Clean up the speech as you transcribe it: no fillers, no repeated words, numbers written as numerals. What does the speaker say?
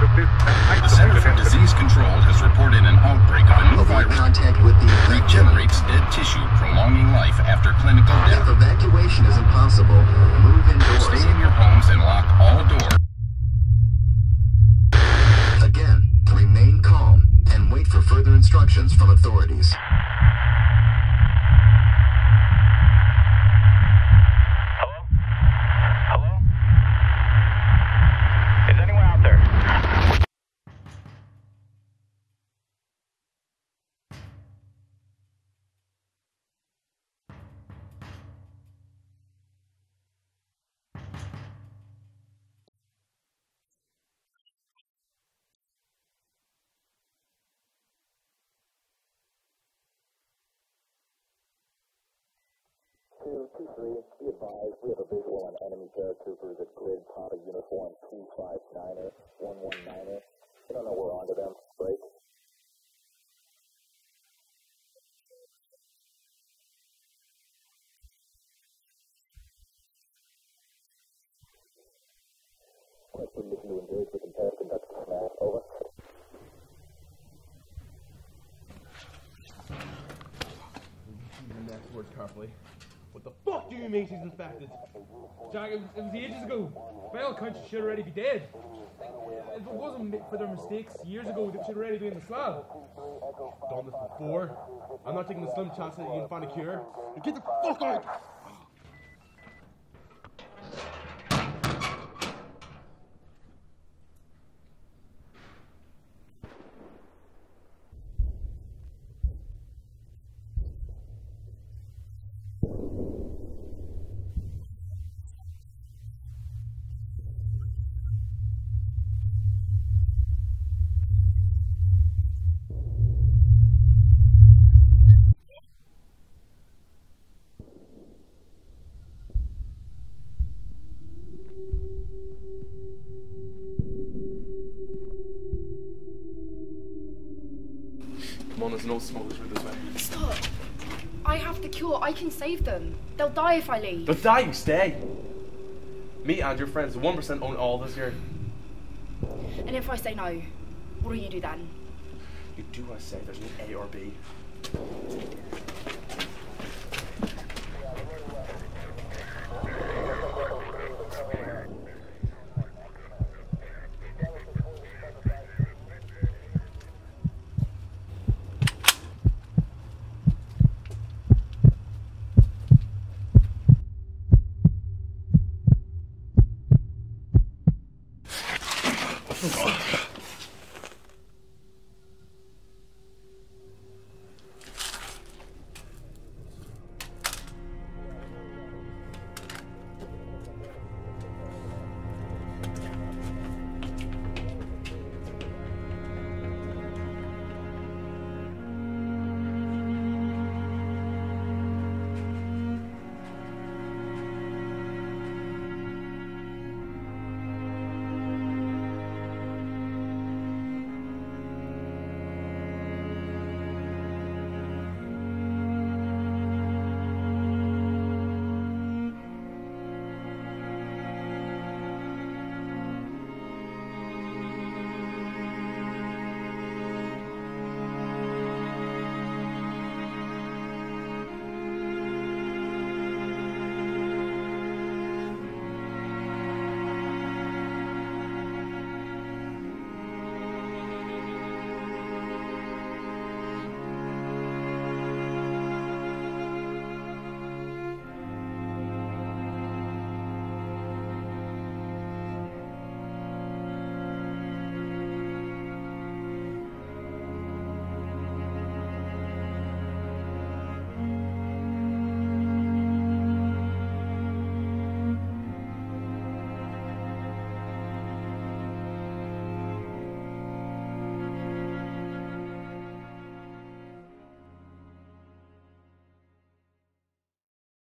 The Center for Disease Control has reported an outbreak of a new Avoid virus contact with the that infected. regenerates dead tissue, prolonging life after clinical If death. evacuation is impossible, move indoors. Stay in your homes and lock all doors. Again, remain calm and wait for further instructions from authorities. Is anyone out there? Be advised, we have a visual on enemy paratroopers at grid top of uniform 259er, 119er. We don't know we're onto them. Break. Request permission to engage with and conduct a smash. Over. The next words carefully. What the fuck do you mean she's infected? Jack, it was ages ago. By all accounts, she should already be dead. If it wasn't for their mistakes years ago, they should already be in the slab. Done this before. I'm not taking the slim chance that you can find a cure. Get the fuck out! Come on, there's no smokers through this way. Stop. I have the cure. I can save them. They'll die if I leave. They'll die, you stay. Me and your friends, the 1% own all this here. And if I say no, what do you do then? You do what I say, there's no A or B. Oh.